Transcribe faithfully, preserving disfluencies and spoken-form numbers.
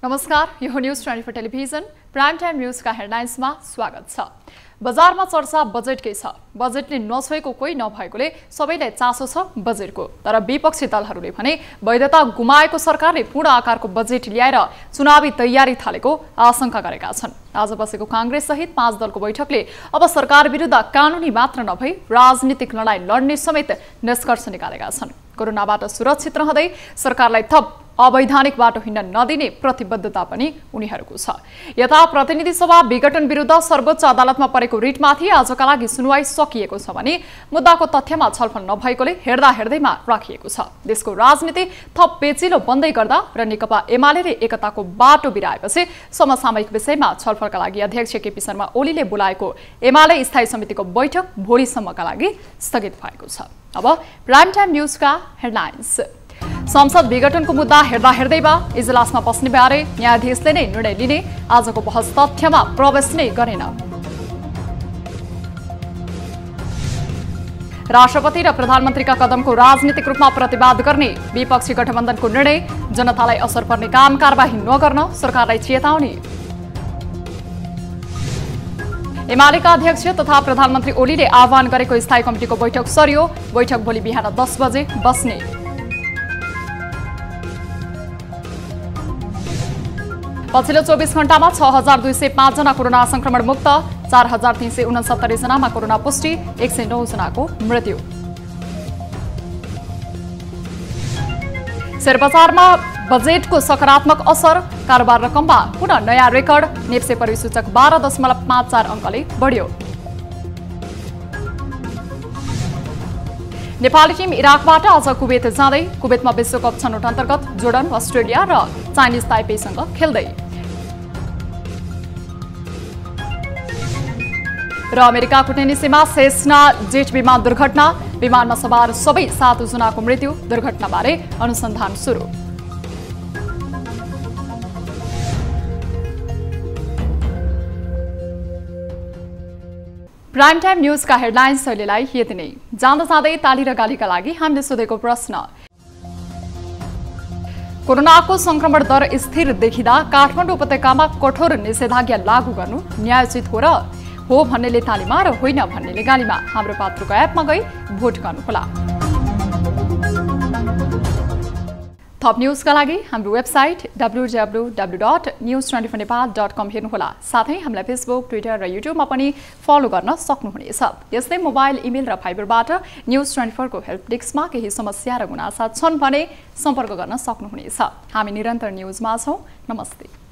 नमस्कार, यो news twenty four television prime time न्यूजका हेडलाइन्समा स्वागत छ। बजारमा चर्चा बजेटकै छ। बजेटले नछोएको कोही नभएकोले सबैलाई चासो छ बजेटको। तर विपक्षी दलहरूले भने वैधता गुमाएको सरकारले पूर्ण आकारको बजेट ल्याएर चुनावी तयारी थालेको आशंका गरेका छन्। आज बसेको कांग्रेस सहित पाँच दलको बैठकले अब सरकार विरुद्ध कानुनी मात्र नभई राजनीतिक लडाई लड्ने समेत निष्कर्ष निकालेका छन्। कोरोनाबाट सुरक्षित रहँदै सरकारलाई थप अवैधानिक बाटो हिँड्न नदिने प्रतिबद्धता पनि उनीहरूको छ। यता प्रतिनिधि सभा विघटन विरुद्ध सर्वोच्च अदालतमा परेको रिटमाथि आजका लागि सुनवाई सकिएको छ भने मुद्दाको तथ्यमा छलफल नभएकोले हेर्दा हेर्दैमा राखिएको छ। देशको राजनीति थप पेचिलो बन्दै गर्दा र नेकपा एमाले एकताको बाटो बिराएपछि समसामयिक विषयमा छलफलका लागि अध्यक्ष केपी शर्मा ओलीले बोलाएको एमाले स्थायी समितिको बैठक भोलिसम्मका लागि स्थगित भएको छ। अब प्राइम टाइम न्यूजका हेडलाइन्स। संसद विघटनको मुद्दा हेर्दा हेर्दैमा इजलासमा बस्ने बारे न्यायाधीशले नै निर्णय लिने आजको बहस तथ्यमा प्रवेश नै गरेन। राष्ट्रपति र प्रधानमन्त्रीका कदमको राजनीतिक रूपमा प्रतिवाद गर्ने विपक्षी गठबन्धनको निर्णय, जनतालाई असर पर्ने काम कारबाही नगर्न सरकारलाई चेतावनी। एमालेका अध्यक्ष तथा प्रधानमन्त्री ओलीले आह्वान गरेको स्थायी कमिटिको बैठक सरियो। बैठक भोलि बिहान दस बजे बस्ने। पछिल्लो चौबीस घण्टामा छ हजार दुई सय पाँच जना कोरोना संक्रमण मुक्त, चार हजार तीन सय उनसत्तरी जनामा कोरोना पुष्टि, एक सय नौ जनाको मृत्यु। शेयरबजारमा बजेटको सकारात्मक असर, कारोबार रकममा पुनः नयाँ रेकर्ड, नेप्से परिसूचक बाह्र दशमलव पाँच चार अङ्कले बढ्यो। नेपाली टिम इराकबाट आज कुवेत जाँदै, कुवेतमा विश्वकप छनौट अन्तर्गत जोर्डन, अस्ट्रेलिया र चाइनिज ताइपेसँग खेल्दै। र अमेरिकाको टेनेसीमा सेस्ना जेट विमान दुर्घटना, विमानमा सवार सबै सात जनाको मृत्यु, दुर्घटनाबारे अनुसन्धान सुरु। प्राइम टाइम न्यूजका हेडलाइन्स शैलीलाई यति नै। जाँदा जाँदै ताली र गालीका लागि हामीले सोधेको प्रश्न, कोरोनाको संक्रमण दर स्थिर देखिँदा काठमाडौँ उपत्यकामा कठोर निषेधाज्ञा लागू गर्नु न्यायोचित हो र हो भन्नेले तालीमा र होइन भन्नेले गालीमा हाम्रो पात्रको एपमा गई भोट गर्नुहोला। थप न्यूजका लागि हाम्रो website W W W dot news twenty four Nepal dot com हेर्नुहोला। साथै हामीलाई फेसबुक, ट्विटर र युट्युबमा पनि फलो गर्न सक्नुहुनेछ। यस्तै मोबाइल, इमेल र फाइबरबाट न्यूज ट्वेन्टी फोर को हेल्प डेस्कमा केही समस्या र गुनासा छन् भने सम्पर्क गर्न सक्नुहुनेछ। हामी निरन्तर न्यूजमा छौँ। नमस्ते।